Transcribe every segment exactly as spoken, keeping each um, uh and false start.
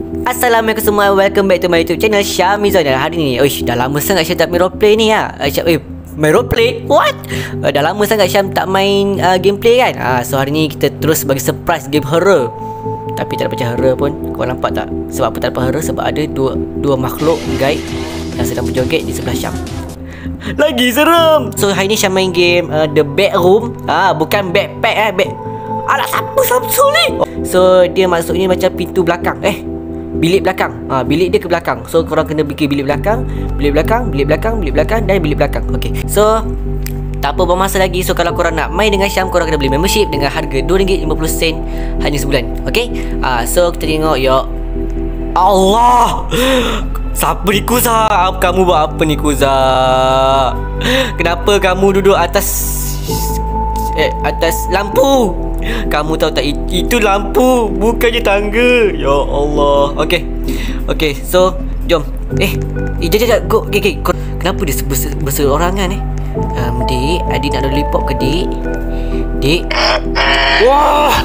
Assalamualaikum semua, welcome back to my YouTube channel Syamizon. Dan hari ni, uish, dah lama sangat Syam tak main roleplay ni ya. Uh, Syam, eh, main roleplay? What? Uh, dah lama sangat Syam tak main uh, gameplay kan. uh, So hari ni kita terus bagi surprise game horror. Tapi tak ada macam horror pun. Kau nampak tak? Sebab apa tak dapat horror? Sebab ada dua dua makhluk guide yang sedang berjoget di sebelah Syam. Lagi serem. So hari ni Syam main game uh, The Bedroom. Ah, bukan backpack eh, bed. Alah, siapa Samsul ni? So dia maksudnya macam pintu belakang. Eh, bilik belakang. Ah, bilik dia ke belakang. So korang kena pergi bilik belakang, bilik belakang, bilik belakang, bilik belakang dan bilik belakang. Okey. So tak apa bermasa lagi. So kalau korang nak main dengan Syam, korang kena beli membership dengan harga dua ringgit lima puluh sen hanya sebulan. Okey. Ah, so kita tengok. Ya Allah. Siapa ni Kuza? Kamu buat apa ni Kuza? Kenapa kamu duduk atas eh atas lampu? Kamu tahu tak, itu lampu, bukannya tangga. Ya Allah. Okey. Okey, so jom. Eh, eh jap jap go. Okey okey. Kenapa dia berseorangan eh? Um, Dik, Adik nak lollipop ke Dik? Dik. Wah.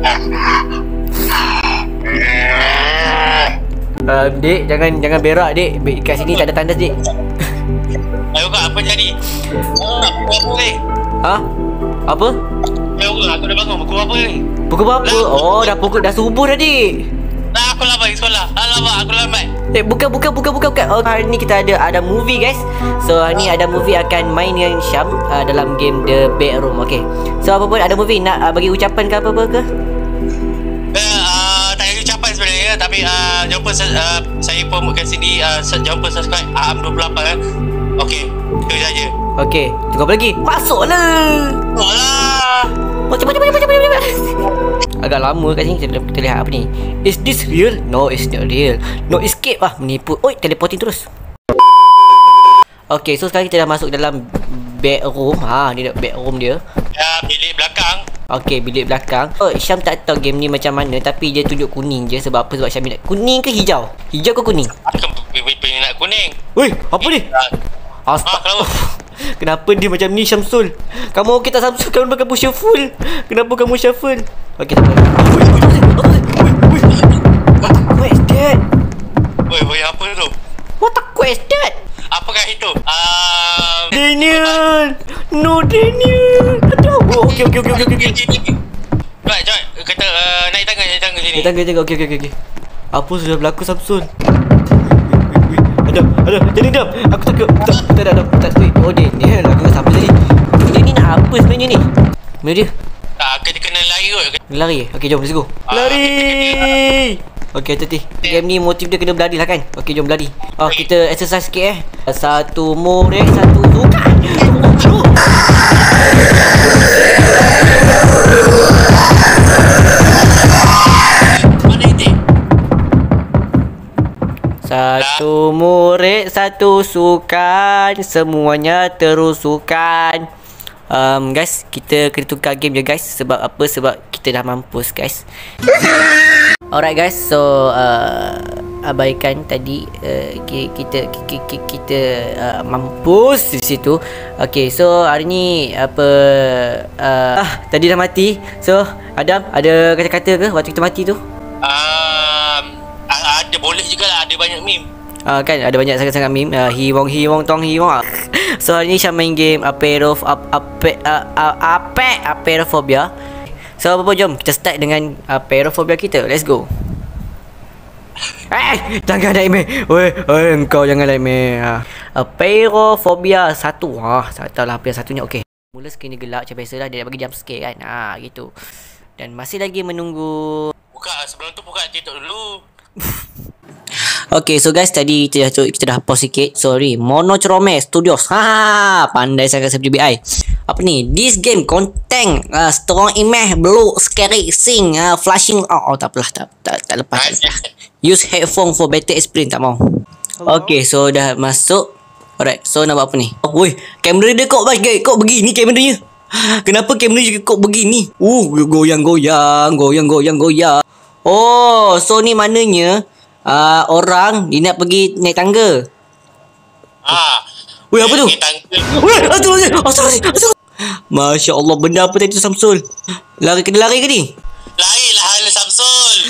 Um, Dik, jangan jangan berak Dik. Kat sini tak ada tandas Dik. Ayo kak, apa jadi? Oh, apa apa ni? Ha? Apa? Ayo kak, aku dah bangun. Pukul apa ni? Pukul berapa? Oh, dah pukul dah subuh dah Dik. Nah, aku lambat sekolah. Alamak, aku lambat. Eh, bukan bukan bukan bukan bukan. Oh, hari ni kita ada ada movie guys. So hari ni ada movie akan main dengan Syam uh, dalam game The Bedroom. Okay. So apa pun ada movie nak uh, bagi ucapan ke apa-apa ke? Eh, uh, tak ada ucapan sebenarnya, tapi uh, jangan lupa uh, saya promotekan sini, uh, jangan lupa subscribe A M dua puluh lapan eh. Okey, itu saja. Okey, tunggu apa lagi? Masuklah. Masuklah. Macam macam macam macam macam. Agak lama kat sini kita, kita lihat apa ni. Is this real? No, it's not real. No escape ah, menipu. Oi, teleporting terus. Okey, so sekarang kita dah masuk dalam bedroom. Ha, ni bedroom dia. Ya, bilik belakang. Okey, bilik belakang. Oh, Syam tak tahu game ni macam mana, tapi dia tunjuk kuning je. Sebab apa? Sebab Syam nak kuning ke hijau? Hijau ke kuning? Aku pilih nak kuning. Woi, apa ni? Astaga. Kenapa dia macam ni Syamsul? Kamu okey tak Syamsul? Kamu pakai push full. Kenapa kamu shuffle? Okey, tak apa. What the quest that? Woi, woi, apa tu? What the quest that? Apakah itu? Um, Daniel. No Daniel. Aduh. Oh, okey okey okey okey okey. Baik, jom. Kata uh, naik tangga, naik tangga sini. Naik tangga tangga. Okey okey okey. Apa sudah berlaku Syamsul? Ada, ada, jadi diam. Aku takut. Tak, tak ada, tak tak. Oh Daniel, aku tak sampai tadi. Dia ni nak apa sebenarnya ni? Mana dia? Tak, kita kena lari kot. Lari eh? Okey, jom, let's go. Lari. Okey, hati-hati. Game ni motif dia kena berlari lah kan? Okey, jom berlari. Oh, kita exercise sikit eh. Satu murid, satu sukan. Satu murid, satu sukan. Semuanya terusukan. Um, guys, kita kena tukar game je guys. Sebab apa? Sebab kita dah mampus guys. Alright guys, so uh, abaikan tadi uh, kita kita kita uh, mampus di situ. Okay, so hari ni apa uh, ah tadi dah mati. So Adam, ada kata-kata ke waktu kita mati tu? Um, ada boleh juga lah, ada banyak meme. Ah uh, kan ada banyak sangat-sangat meme. Uh, hi wong hi wong tong hi wong. So hari ni Syam main game Aperof ap ape ape Aperophobia. So apa pun jom kita start dengan Aperophobia kita. Let's go. Eh, jangan nightmare. Oi, oi engkau jangan nightmare. Aperophobia satu. Ah, tak tahulah apa yang satunya. Okey. Mula skrin dia gelap macam biasalah, dia bagi jump scare kan. Ah, gitu. Dan masih lagi menunggu. Buka sebelum tu buka TikTok dulu. Okay, so guys, tadi kita dah, kita dah pause sikit. Sorry, Monochrome Studios. Ha, pandai sangat saya F B I. Apa ni? This game contain uh, strong image, blue, scary, sing, uh, flashing. Oh, oh tak apalah, tak tak, tak lepas. Tak lepas. Use headphone for better experience. Tak mau. Okay, so dah masuk. Alright, so nak buat apa ni? Oh, woi, kamera dia kok bagi kok begini kameranya. Kenapa kamera dia kok begini? Uh, goyang-goyang, goyang-goyang-goyang. Oh, so ni maknanya Uh, orang dia nak pergi naik tangga. Ah. Weh, apa tu? Weh, astagfirullah. Astagfirullah. Masya Allah, benda apa tadi tu Samsul? Lari kena lari ke ni? Lari lah Samsul.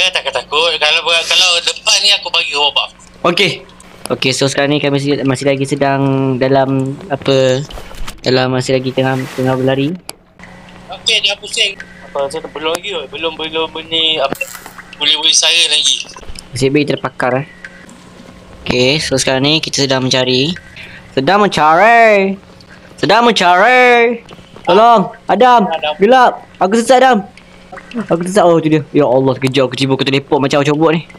Jangan takut-takut. Kalau kalau depan ni aku bagi robak. Okey. Okey, so sekarang ni kami masih, masih lagi sedang dalam apa dalam masih lagi tengah tengah berlari. Okey, dia pusing. Apa saya belum lagi kot. Belum belum ni apa boleh-boleh saya lagi. Nasib baik terpakar eh. Okey, so sekarang ni kita sedang mencari. Sedang mencari. Sedang mencari. Tolong, Adam. Gelap. Aku sesat, Adam. Aku sesat. Oh, tu dia. Ya Allah, sekejap aku tiba aku terleport macam cobot ni.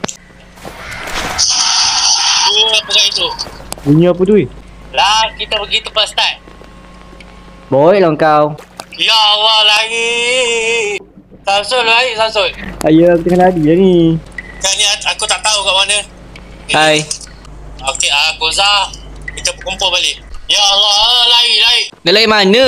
Oh, apa kat itu? Bunyi apa tu? Eh? Lah, kita pergi tempat start. Boy lah kau. Ya Allah, lagi. Samsul lagi, Samsul. Ayah, aku tengah lari lah ni. Kan ni aku tak tahu kat mana. Hai. Okey, ah, Goza. Kita kumpul balik. Ya Allah, lari, lari. Dah lari mana?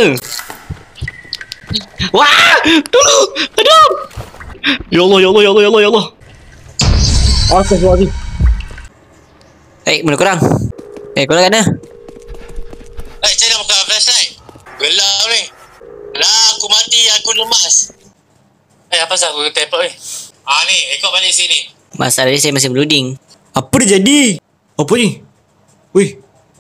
Wah! Tolong! Adam! Ya Allah, ya Allah, ya Allah, ya Allah, ya Allah. Astagfirullahaladzim. Eh, mana korang? Eh, korang kat mana? Eh, saya dah buka flashlight. Gelap ni. Lah, aku mati, aku lemas. Eh, apa sah aku teleport ni? Ah ni, ikut balik sini. Masalah dia saya masih loading. Apa dia jadi? Apa ni? Wih.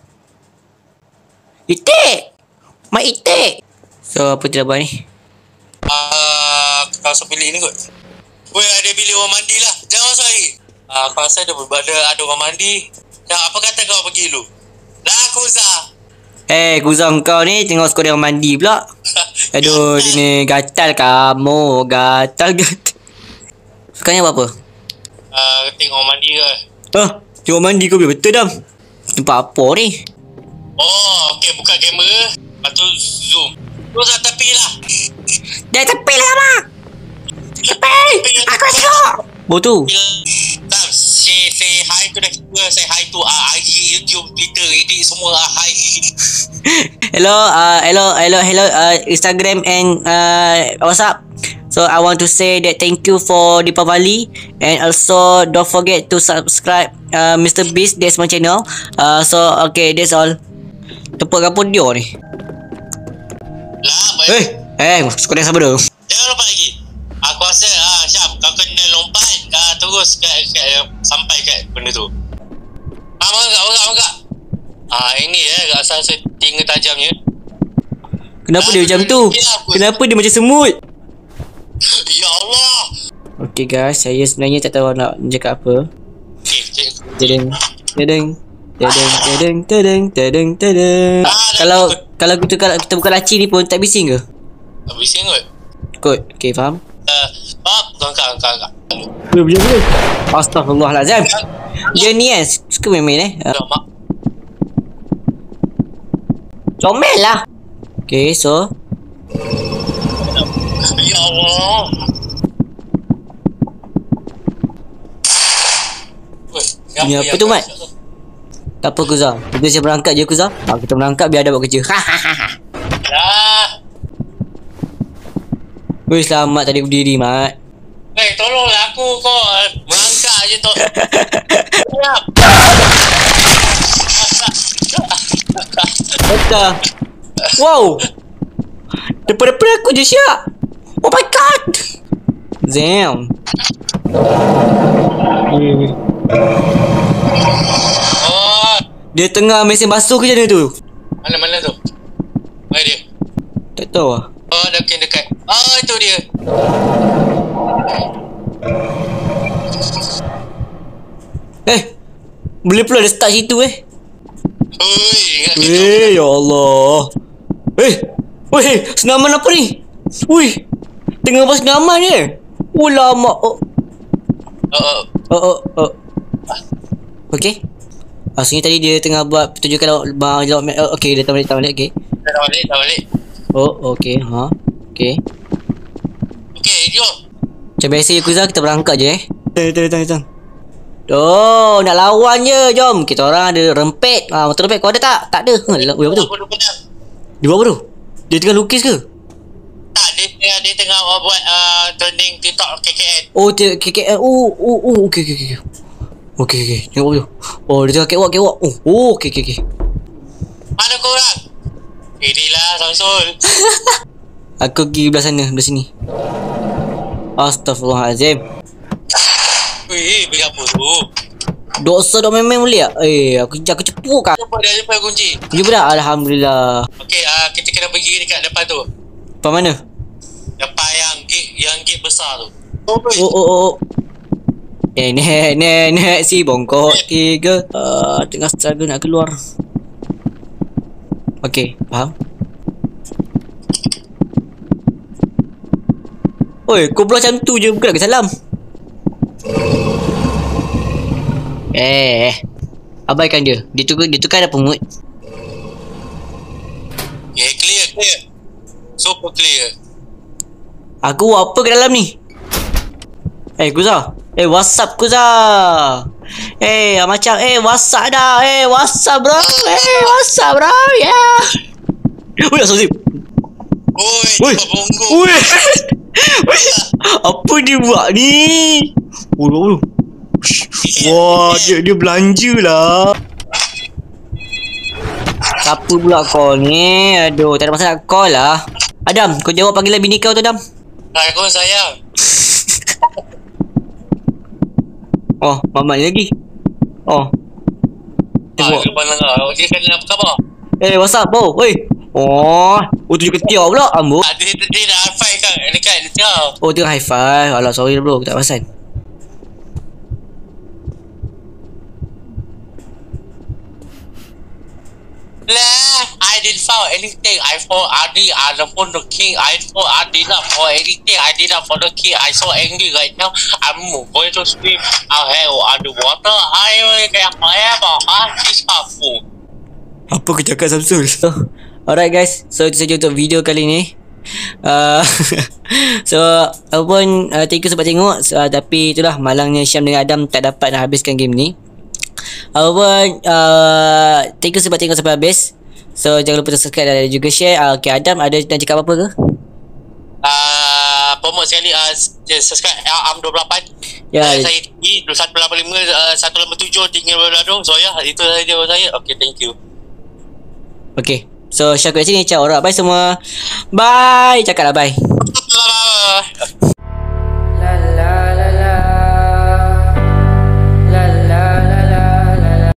Itik! Mak itik! So, apa tidak buat ni? Ah, uh, kau rasa bilik ni kot. Weh, ada bilik orang mandi lah. Jangan masuk lagi. Ah, aku rasa ada, ada, ada orang mandi. Dah, apa kata kau pergi dulu? Dah, aku Zah. Eh, Guzang kau ni tengok skor dia orang mandi pula. Aduh, dia ni gatal kamu. Gatal, gatal. Sekarang apa apa? Uh, tengok orang mandi ke? Ah, tengok mandi kau betul dah. Tempat apa ni? Oh, okey, buka kamera. Lepas tu zoom. Terus dah tepi lah. Dah tepi lah, Mak. Tepi! Aku tengok! Oh tu. Tak, say, say hi to the people. Say hi to uh, I G, YouTube, Twitter, Reddit, semua uh, hi. Hello, uh, hello, hello, hello, uh, Instagram and uh, WhatsApp. So I want to say that thank you for Deepavali, and also don't forget to subscribe uh, Mister Beast, that's my channel. Uh, so okay, that's all. Tepuk kapur dia ni. Lah, baik. Eh, eh, skor dia sabar dulu. Jangan lompat lagi. Aku rasa ah Syam, kau kena lompat ah, terus kat, kat, sampai kat benda tu. Ah, mangga, mangga, mangga. Ah, ini eh rasa setting tajamnya. Kenapa ah, dia macam tu? Kenapa dia macam semut? Ya Allah. Okay guys, saya sebenarnya tak tahu nak cakap apa. Okey, cik. Tadeng, tadeng, tadeng, tadeng, tadeng, tadeng, tadeng. Ah, Kalau kalau kita kalau kita buka laci ni pun tak bising ke? Tak bising kot. Kot, okay faham? Uh, oh, kau angkat, angkat, angkat. Boleh, boleh, boleh. Astaghfirullahalazim. Dia ni kan, suka main-main eh. Dah, mak. Comel lah. Okay, so. Ya Allah. Weh, Ni apa tu, Mat? Tak apa, Kuzah. Kita siap berangkat je, Kuzah. Ha, kita berangkat biar ada buat kerja. Dah. Weh, selamat tadi berdiri, Mat. Eh, tolonglah aku kau. Berangkat je tu. Siap. Betul. Wow. Depan-depan aku je, Syak. Oh my god. Damn. Oh, Dia tengah mesin basuh ke macam mana tu? mana-mana tu? Mana dia? Tak tahu lah. Oh, dekat dekat. Oh, itu dia. Eh, boleh pula dia start situ eh. Oi, ingat gitu. Eh, ya Allah. Eh, weh, senaman apa ni? Wih, tengah buat senaman je. Oh, lama. Oh, Oh, oh. oh, oh, oh. Okay. Maksudnya tadi dia tengah buat pertunjukan laut. Oh, okay, dia tak balik, tak balik, okay. Dah balik, dah balik. Oh, okay, ha. Okay. Okey, jom. Macam biasa Yakuza, kita berangkat je eh. Datang, datang, datang, datang. Oh, nak lawan je. Jom. Kita orang ada rempet. Ah, motor rempet kau ada tak? Tak ada. Ha, dia, apa tu? Aku pedang. Dia buat apa tu? Dia tengah lukis ke? Tak, dia tengah dia tengah uh, buat uh, trending TikTok K K N. Oh, dia K K L. Oh, oh, oh. Okay, okay, okay. Okay, okay. Tengok apa tu? Oh, dia tengah catwalk, catwalk. Oh, oh, okay, okay, okay. Mana korang? Inilah Samsul. Aku pergi belah sana, belah sini. Astaghfirullahalazim. Wih, beli apa tu? Dosa dok memang boleh tak? Eh, aku aku cepuk kan. Jumpa dah, jumpa kunci. Jumpa dah? Alhamdulillah. Okey, uh, kita kena pergi dekat depan tu. Depan mana? Depan yang gate, yang gate besar tu. Oh, oh, oh, oh. Eh, nek, nek, nek si bongkok tiga. Uh, tengah struggle nak keluar. Okey, faham? Oi, kau belah macam tu je, bukan nak salam. Eh, abaikan dia. Dia tu dia tu kan ada pungut. Okay, clear, clear. Super clear. Aku apa ke dalam ni? Eh, Kuza. Eh, WhatsApp Kuza. Eh, macam eh WhatsApp dah. Eh, WhatsApp bro. Eh, WhatsApp bro. Ya. Yeah. Oi, asal sip. Oi, Oi. cepat bongkok. Oi. Apa dia buat ni? Oi, oi. Wah, dia dia belanja lah. Siapa pula call ni? Aduh, tak ada masa nak call lah. Adam, kau jawab panggilan bini kau tu, Adam. Aku sayang. Oh, Mamat lagi. Oh. Ah, Tengok. ke mana kau? Dia kan apa khabar? Eh, WhatsApp, bro. Oi. Oh, oh tunjuk ketiak pula, ambo. Ah, dia, dia, dia dah high five kan dekat dia tengah. Oh, tengah high five. Alah, sorry bro, aku tak perasan. Lah, I didn't found anything. I found Adi on the phone the king. I found Adi not for anything. I did not for the king. I so angry right now. I'm going to swim out here on the water. I can't forever. Ah, this awful. Apa aku cakap Samsul? So, alright guys, so itu saja untuk video kali ni. Uh, so apapun uh, thank you sebab tengok. So, uh, tapi itulah malangnya Syam dengan Adam tak dapat nak habiskan game ni. Apapun uh, thank you sebab tengok sampai habis. So jangan lupa subscribe dan juga share. uh, Okay, Adam ada nak cakap apa-apa ke? Uh, promote sekali uh, subscribe uh, Am dua puluh lapan. Ya, uh, saya tinggi seratus lapan puluh lima, uh, seratus lapan puluh tujuh tinggi berladung. So ya, itu saja saya. Okay, thank you. Okay, so Syam kat sini. Ciao, alright, bye semua. Bye. Cakap lah bye. Bye.